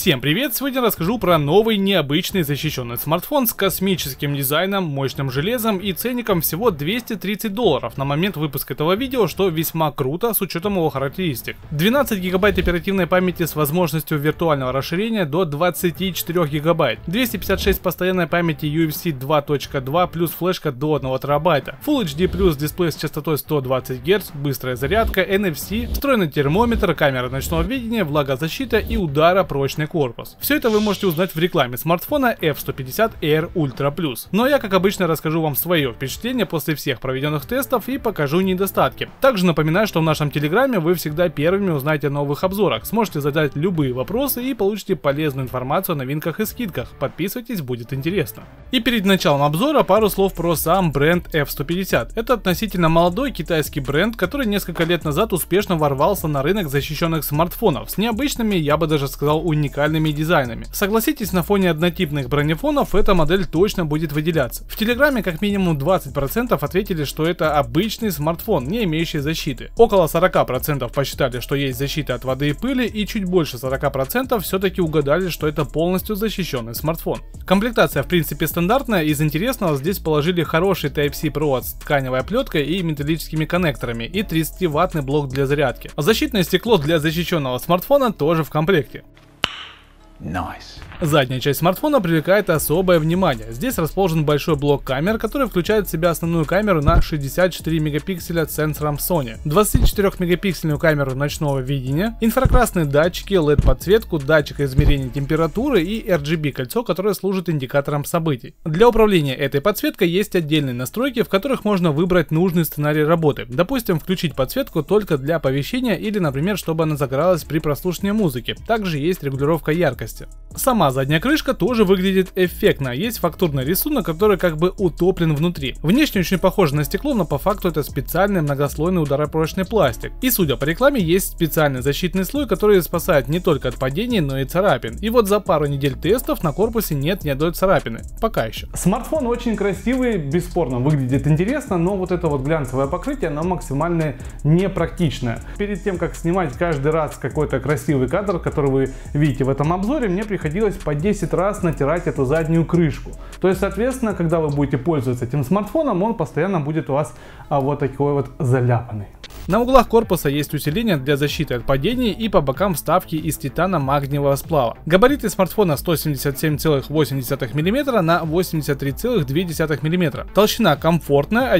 Всем привет! Сегодня расскажу про новый необычный защищенный смартфон с космическим дизайном, мощным железом и ценником всего $230 на момент выпуска этого видео, что весьма круто с учетом его характеристик. 12 гигабайт оперативной памяти с возможностью виртуального расширения до 24 гигабайт, 256 постоянной памяти UFC 2.2 плюс флешка до 1 терабайта, Full HD плюс дисплей с частотой 120 Гц, быстрая зарядка, NFC, встроенный термометр, камера ночного видения, влагозащита и ударо-прочный корпус. Все это вы можете узнать в рекламе смартфона F150 Air Ultra Plus. Но я, как обычно, расскажу вам свое впечатление после всех проведенных тестов и покажу недостатки. Также напоминаю, что в нашем телеграме вы всегда первыми узнаете о новых обзорах, сможете задать любые вопросы и получите полезную информацию о новинках и скидках. Подписывайтесь, будет интересно. И перед началом обзора пару слов про сам бренд F150. Это относительно молодой китайский бренд, который несколько лет назад успешно ворвался на рынок защищенных смартфонов с необычными, я бы даже сказал, уникальными дизайнами. Согласитесь, на фоне однотипных бронефонов эта модель точно будет выделяться. В телеграме как минимум 20% ответили, что это обычный смартфон, не имеющий защиты. Около 40% посчитали, что есть защита от воды и пыли, и чуть больше 40% все-таки угадали, что это полностью защищенный смартфон. Комплектация в принципе стандартная. Из интересного здесь положили хороший Type-C провод с тканевой оплеткой и металлическими коннекторами и 30-ваттный блок для зарядки. Защитное стекло для защищенного смартфона тоже в комплекте. Nice. Задняя часть смартфона привлекает особое внимание. Здесь расположен большой блок камер, который включает в себя основную камеру на 64 мегапикселя с сенсором Sony, 24-мегапиксельную камеру ночного видения, инфракрасные датчики, LED-подсветку, датчик измерения температуры и RGB кольцо, которое служит индикатором событий. Для управления этой подсветкой есть отдельные настройки, в которых можно выбрать нужный сценарий работы. Допустим, включить подсветку только для оповещения или, например, чтобы она загоралась при прослушивании музыки. Также есть регулировка яркости. Сама задняя крышка тоже выглядит эффектно, есть фактурный рисунок, который как бы утоплен внутри. Внешне очень похоже на стекло, но по факту это специальный многослойный ударопрочный пластик. И судя по рекламе, есть специальный защитный слой, который спасает не только от падений, но и царапин. И вот за пару недель тестов на корпусе нет ни одной царапины. Пока еще. Смартфон очень красивый, бесспорно выглядит интересно, но вот это вот глянцевое покрытие, оно максимально непрактичное. Перед тем, как снимать каждый раз какой-то красивый кадр, который вы видите в этом обзоре, мне приходилось по 10 раз натирать эту заднюю крышку. То есть, соответственно, когда вы будете пользоваться этим смартфоном, он постоянно будет у вас вот такой вот заляпанный. На углах корпуса есть усиление для защиты от падений и по бокам вставки из титано-магниевого сплава. Габариты смартфона 177,8 мм на 83,2 мм. Толщина комфортная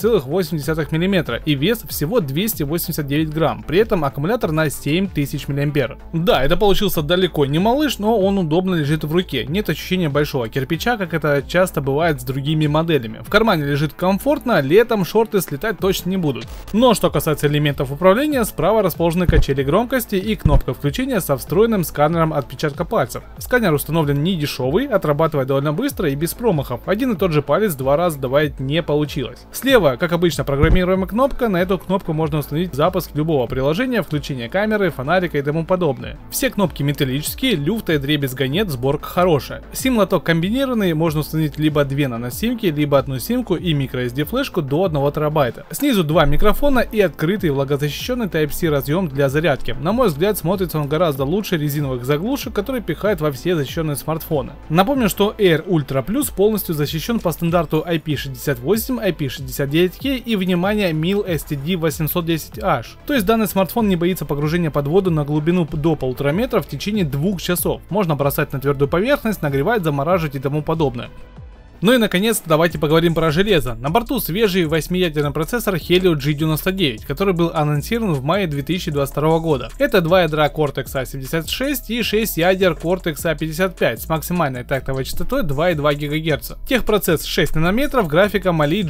11,8 мм и вес всего 289 грамм. При этом аккумулятор на 7000 мАh. Да, это получился далеко не малыш, но он удобно лежит в руке. Нет ощущения большого кирпича, как это часто бывает с другими моделями. В кармане лежит комфортно, летом шорты слетать точно не будут. Но что касается элементов управления, справа расположены качели громкости и кнопка включения со встроенным сканером отпечатка пальцев. Сканер установлен не дешевый, отрабатывает довольно быстро и без промахов. Один и тот же палец два раза добавить не получилось. Слева, как обычно, программируемая кнопка. На эту кнопку можно установить запуск любого приложения, включение камеры, фонарика и тому подобное. Все кнопки металлические, люфта и дребезга нет, сборка хорошая. Сим-лоток комбинированный, можно установить либо две наносимки, либо одну симку и microSD флешку до 1 терабайта. Снизу два микрофона и открытый влагозащищенный Type-C разъем для зарядки. На мой взгляд, смотрится он гораздо лучше резиновых заглушек, которые пихают во все защищенные смартфоны. Напомню, что Air Ultra Plus полностью защищен по стандарту IP68, IP69K и, внимание, MIL STD 810H. То есть данный смартфон не боится погружения под воду на глубину до 1,5 метра в течение 2 часов. Можно бросать на твердую поверхность, нагревать, замораживать и тому подобное. Ну и наконец, давайте поговорим про железо. На борту свежий 8-ядерный процессор Helio G99, который был анонсирован в мае 2022 года. Это 2 ядра Cortex A76 и 6 ядер Cortex A55 с максимальной тактовой частотой 2,2 ГГц. Техпроцесс 6 нанометров, графика Mali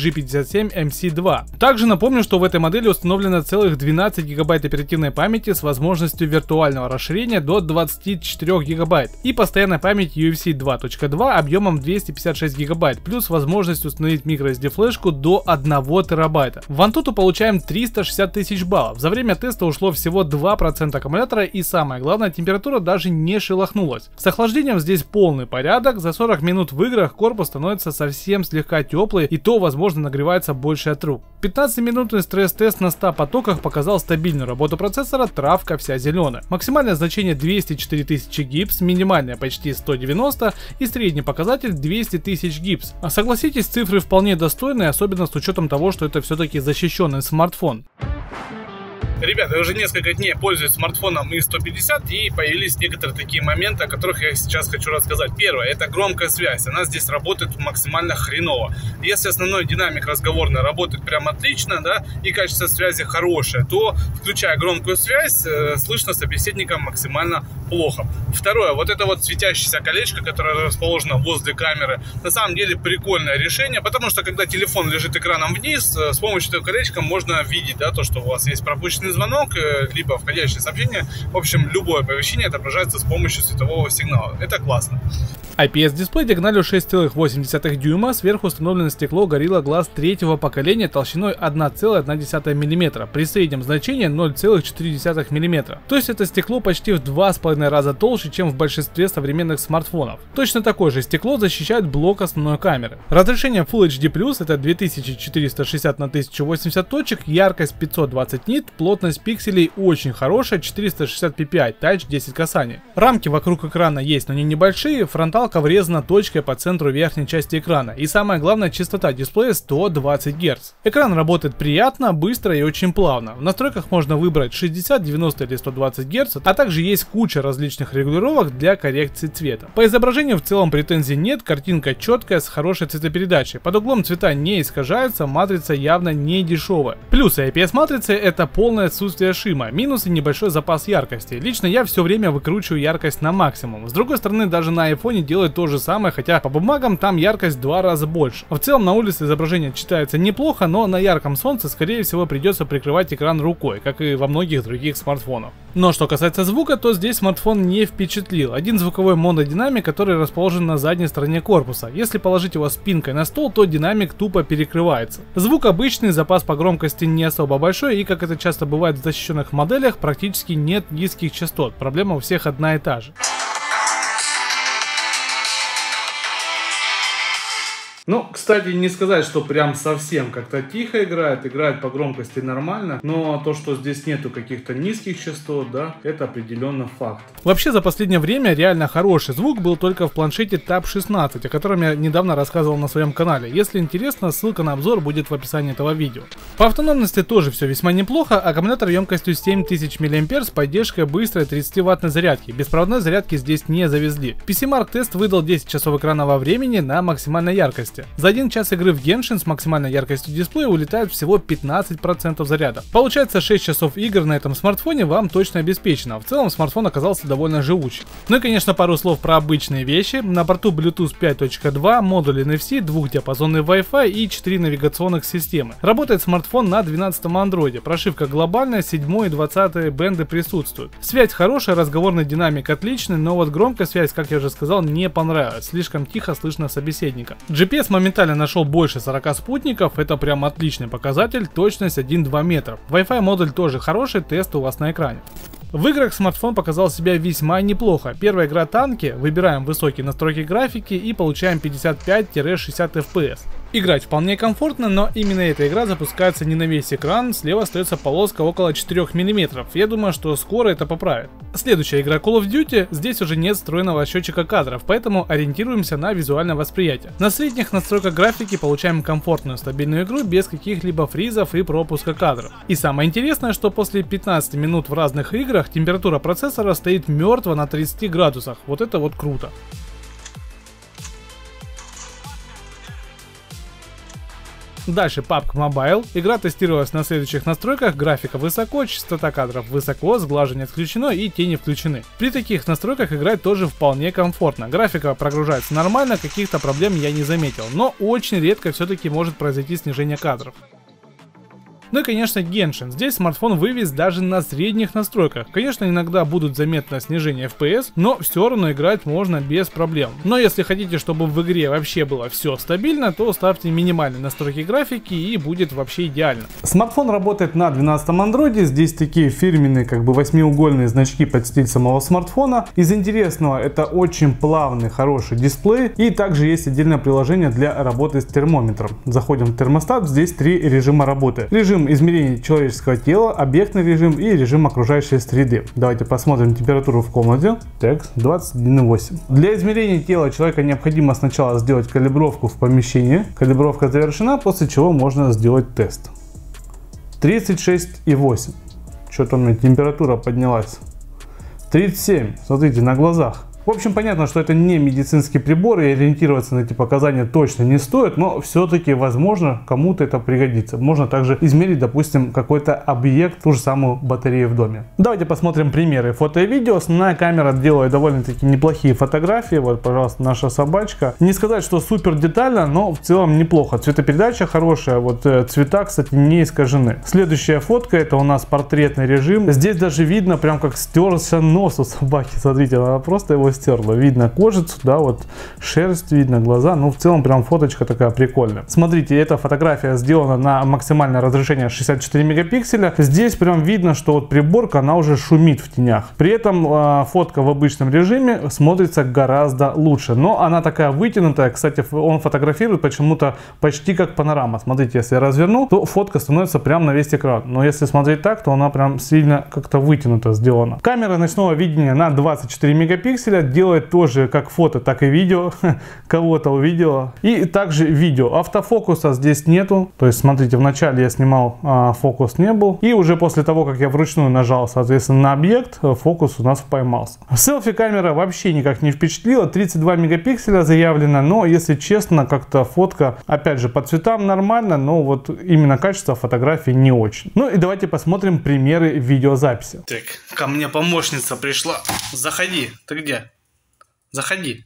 G57MC2. Также напомню, что в этой модели установлено целых 12 ГБ оперативной памяти с возможностью виртуального расширения до 24 ГБ и постоянная память UFC 2.2 объемом 256 ГБ. Плюс возможность установить microSD флешку до 1 терабайта. В Antutu получаем 360 тысяч баллов. За время теста ушло всего 2% аккумулятора и самое главное, температура даже не шелохнулась. С охлаждением здесь полный порядок. За 40 минут в играх корпус становится совсем слегка теплый и то возможно нагревается больше от рук. 15-минутный стресс-тест на 100 потоках показал стабильную работу процессора, травка вся зеленая. Максимальное значение 204 тысячи гипс, минимальное почти 190 и средний показатель 200 тысяч гипс. А согласитесь, цифры вполне достойные, особенно с учетом того, что это все-таки защищенный смартфон. Ребята, я уже несколько дней пользуюсь смартфоном И150, и появились некоторые такие моменты, о которых я сейчас хочу рассказать. Первое, это громкая связь. Она здесь работает максимально хреново. Если основной динамик разговорный работает прям отлично, да, и качество связи хорошее, то, включая громкую связь, слышно собеседника максимально плохо. Второе, вот это вот светящееся колечко, которое расположено возле камеры, на самом деле прикольное решение, потому что когда телефон лежит экраном вниз, с помощью этого колечка можно видеть, да, то, что у вас есть пропущенный звонок, либо входящее сообщение. В общем, любое оповещение отображается с помощью светового сигнала. Это классно. IPS-дисплей диагональю 6,8 дюйма, сверху установлено стекло Gorilla Glass 3-го поколения толщиной 1,1 мм, при среднем значении 0,4 мм. То есть это стекло почти в 2,5 раза толще, чем в большинстве современных смартфонов. Точно такое же стекло защищает блок основной камеры. Разрешение Full HD+, это 2460 на 1080 точек, яркость 520 нит, плотность пикселей очень хорошая, 460 ppi, Touch 10 касаний. Рамки вокруг экрана есть, но не небольшие, фронталка врезана точкой по центру верхней части экрана. И самое главное, частота дисплея 120 Гц. Экран работает приятно, быстро и очень плавно. В настройках можно выбрать 60, 90 или 120 Гц, а также есть куча различных регулировок для коррекции цвета. По изображению в целом претензий нет, картинка четкая с хорошей цветопередачей. Под углом цвета не искажаются, матрица явно не дешевая. Плюсы IPS матрицы — это полное отсутствие шима, минусы — небольшой запас яркости. Лично я все время выкручиваю яркость на максимум. С другой стороны, даже на iPhone делает то же самое, хотя по бумагам там яркость в 2 раза больше. В целом на улице изображение читается неплохо, но на ярком солнце скорее всего придется прикрывать экран рукой, как и во многих других смартфонах. Но что касается звука, то здесь смартфон не впечатлил. Один звуковой монодинамик, который расположен на задней стороне корпуса. Если положить его спинкой на стол, то динамик тупо перекрывается. Звук обычный, запас по громкости не особо большой, и как это часто бывает в защищенных моделях, практически нет низких частот. Проблема у всех одна и та же. Ну, кстати, не сказать, что прям совсем как-то тихо играет по громкости нормально, но то, что здесь нету каких-то низких частот, да, это определенно факт. Вообще, за последнее время реально хороший звук был только в планшете Tab 16, о котором я недавно рассказывал на своем канале. Если интересно, ссылка на обзор будет в описании этого видео. По автономности тоже все весьма неплохо, аккумулятор емкостью 7000 мАh с поддержкой быстрой 30-ваттной зарядки. Беспроводной зарядки здесь не завезли. PCMark тест выдал 10 часов экранного времени на максимальной яркости. За 1 час игры в Genshin с максимальной яркостью дисплея улетает всего 15% заряда. Получается, 6 часов игр на этом смартфоне вам точно обеспечено. В целом смартфон оказался довольно живучий. Ну и конечно пару слов про обычные вещи. На борту Bluetooth 5.2, модуль NFC, двухдиапазонный Wi-Fi и 4 навигационных системы. Работает смартфон на 12-м андроиде. Прошивка глобальная, 7 и 20 бенды присутствуют. Связь хорошая, разговорный динамик отличный, но вот громкая связь, как я уже сказал, не понравилась. Слишком тихо слышно собеседника. GPS моментально нашел больше 40 спутников, это прям отличный показатель, точность 1,2 метра. Wi-Fi модуль тоже хороший, тест у вас на экране. В играх смартфон показал себя весьма неплохо. Первая игра танки, выбираем высокие настройки графики и получаем 55-60 FPS. Играть вполне комфортно, но именно эта игра запускается не на весь экран, слева остается полоска около 4 мм. Я думаю, что скоро это поправят. Следующая игра Call of Duty, здесь уже нет встроенного счетчика кадров, поэтому ориентируемся на визуальное восприятие. На средних настройках графики получаем комфортную стабильную игру без каких-либо фризов и пропуска кадров. И самое интересное, что после 15 минут в разных играх температура процессора стоит мертво на 30 градусах. Вот это вот круто. Дальше PUBG Mobile. Игра тестировалась на следующих настройках: графика высоко, частота кадров высоко, сглаживание отключено и тени включены. При таких настройках играть тоже вполне комфортно. Графика прогружается нормально, каких-то проблем я не заметил, но очень редко все-таки может произойти снижение кадров. Ну и конечно Genshin. Здесь смартфон вывез даже на средних настройках. Конечно, иногда будут заметно снижение FPS, но все равно играть можно без проблем. Но если хотите, чтобы в игре вообще было все стабильно, то ставьте минимальные настройки графики и будет вообще идеально. Смартфон работает на 12-м андроиде. Здесь такие фирменные как бы восьмиугольные значки под стиль самого смартфона. Из интересного, это очень плавный, хороший дисплей. И также есть отдельное приложение для работы с термометром. Заходим в термостат. Здесь 3 режима работы. Режим измерения человеческого тела, объектный режим и режим окружающей среды. Давайте посмотрим температуру в комнате. Так, 21,8. Для измерения тела человека необходимо сначала сделать калибровку в помещении. Калибровка завершена, после чего можно сделать тест. 36,8. Что-то у меня температура поднялась. 37. Смотрите, на глазах. В общем, понятно, что это не медицинский прибор, и ориентироваться на эти показания точно не стоит, но все-таки, возможно, кому-то это пригодится. Можно также измерить, допустим, какой-то объект, ту же самую батарею в доме. Давайте посмотрим примеры фото и видео. Основная камера делает довольно-таки неплохие фотографии. Вот, пожалуйста, наша собачка. Не сказать, что супер детально, но в целом неплохо. Цветопередача хорошая, вот цвета, кстати, не искажены. Следующая фотка, это у нас портретный режим. Здесь даже видно, прям как стерся нос у собаки. Смотрите, она просто его стерла. Видно кожицу, да, вот шерсть, видно глаза. Ну, в целом, прям фоточка такая прикольная. Смотрите, эта фотография сделана на максимальное разрешение 64 мегапикселя. Здесь прям видно, что вот приборка, она уже шумит в тенях. При этом фотка в обычном режиме смотрится гораздо лучше. Но она такая вытянутая. Кстати, он фотографирует почему-то почти как панорама. Смотрите, если я разверну, то фотка становится прям на весь экран. Но если смотреть так, то она прям сильно как-то вытянуто сделана. Камера ночного видения на 24 мегапикселя. Делает тоже как фото, так и видео. Кого-то увидела. И также видео. Автофокуса здесь нету. То есть, смотрите, вначале я снимал, фокус не был. И уже после того, как я вручную нажал, соответственно, на объект, фокус у нас поймался. Селфи-камера вообще никак не впечатлила. 32 мегапикселя заявлено. Но, если честно, как-то фотка, опять же, по цветам нормально. Но вот именно качество фотографии не очень. Ну и давайте посмотрим примеры видеозаписи. Так, ко мне помощница пришла. Заходи. Ты где? Заходи.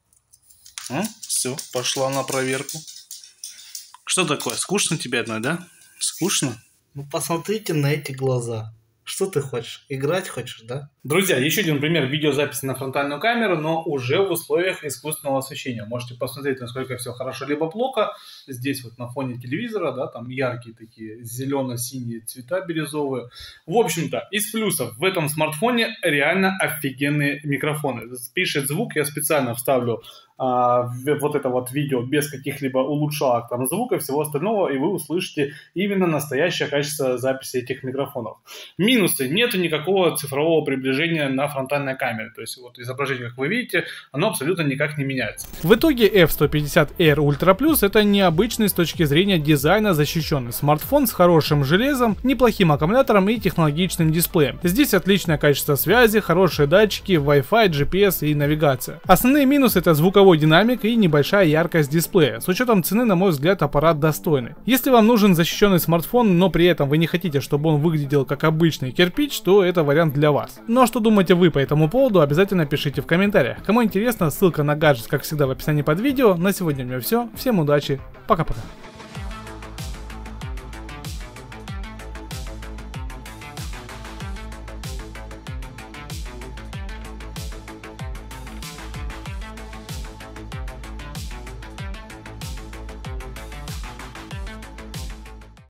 Все, пошла на проверку. Что такое? Скучно тебе одной, да? Скучно? Ну посмотрите на эти глаза. Что ты хочешь? Играть хочешь, да? Друзья, еще один пример видеозаписи на фронтальную камеру, но уже в условиях искусственного освещения. Можете посмотреть, насколько все хорошо либо плохо. Здесь вот на фоне телевизора, да, там яркие такие зелено-синие цвета бирюзовые. В общем-то, из плюсов в этом смартфоне реально офигенные микрофоны. Пишет звук, я специально вставлю вот это вот видео без каких-либо улучшалок там звука и всего остального, и вы услышите именно настоящее качество записи этих микрофонов. Минусы: нету никакого цифрового приближения на фронтальной камере, то есть вот изображение, как вы видите, оно абсолютно никак не меняется. В итоге F150R Ultra Plus это необычный с точки зрения дизайна защищенный смартфон с хорошим железом, неплохим аккумулятором и технологичным дисплеем. Здесь отличное качество связи, хорошие датчики, Wi-Fi, GPS и навигация. Основные минусы — это звуковой динамик и небольшая яркость дисплея. С учетом цены, на мой взгляд, аппарат достойный. Если вам нужен защищенный смартфон, но при этом вы не хотите, чтобы он выглядел как обычный кирпич, то это вариант для вас. Ну а что думаете вы по этому поводу, обязательно пишите в комментариях. Кому интересно, ссылка на гаджет, как всегда, в описании под видео. На сегодня у меня все. Всем удачи. Пока-пока.